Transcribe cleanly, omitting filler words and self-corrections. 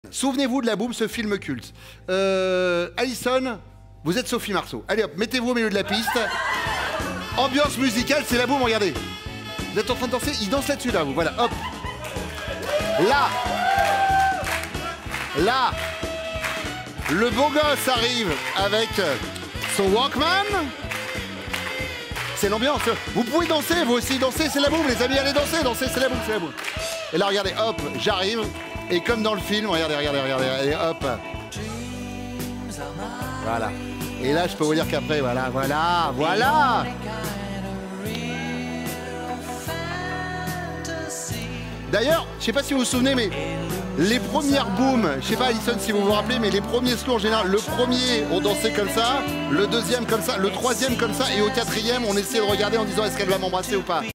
Souvenez-vous de La Boum, ce film culte. Alison, vous êtes Sophie Marceau. Allez hop, mettez-vous au milieu de la piste. Ambiance musicale, c'est La Boum, regardez. Vous êtes en train de danser, il danse là-dessus, là, vous. Voilà, hop. Là, le beau gosse arrive avec son Walkman. C'est l'ambiance. Vous pouvez danser, vous aussi danser, c'est La Boum, les amis, allez danser, c'est La Boum, c'est La Boum. Et là, regardez, hop, j'arrive. Et comme dans le film, regardez, et hop. Voilà. Et là, je peux vous dire qu'après, voilà. D'ailleurs, je sais pas si vous vous souvenez, mais les premières Boum, je sais pas Alison si vous vous rappelez, mais les premiers slows en général, le premier on dansait comme ça, le deuxième comme ça, le troisième comme ça, et au quatrième on essayait de regarder en disant est-ce qu'elle va m'embrasser ou pas.